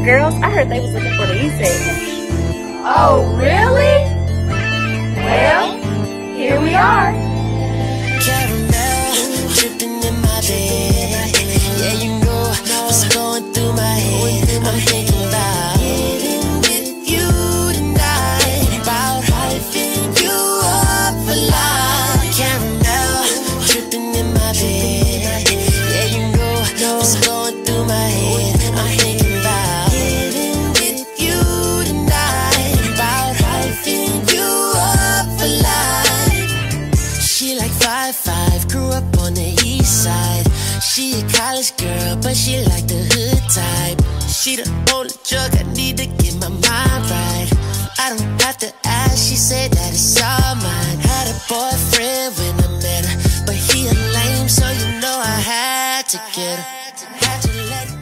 girls, I heard they was looking for the Esettes. Oh, really? Well, here we are. Caramel dripping in my bed. Yeah, you know what's going through my head. I'm thinking about getting with you tonight, about hyping you up for life. Caramel dripping in my bed. Yeah, you know what's going through my head. I'm thinking about getting with you tonight, about hyping you up for life. She like 5'5", grew up on the east side. She a college girl, but she like the hood type. She the only drug I need to get my mind right. I don't have to ask, she said that it's all mine. Had a boyfriend when I met her, but he a lame, so you know I had to get her. Had to let